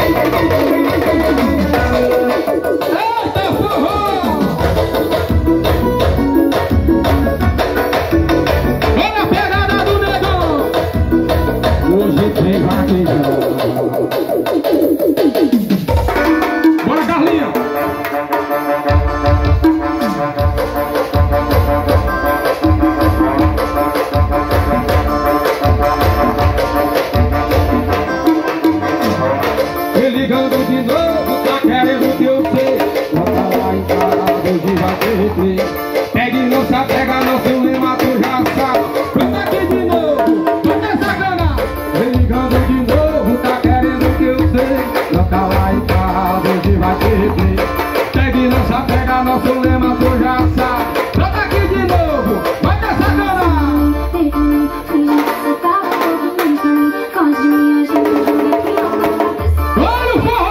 Bora, Carlinha! Me ligando de novo, tá querendo que eu sei. Bota lá em casa, hoje vai ter replay. Pegue não se apega, não se lema, tu já sabe. Bota aqui de novo, bota essa grana. Me ligando de novo, tá querendo que eu sei. Bota lá em casa, hoje vai ter replay. Pegue não se apega, não se lema, tu já sabe. Bota aqui de novo, bota essa grana. Olha o forró!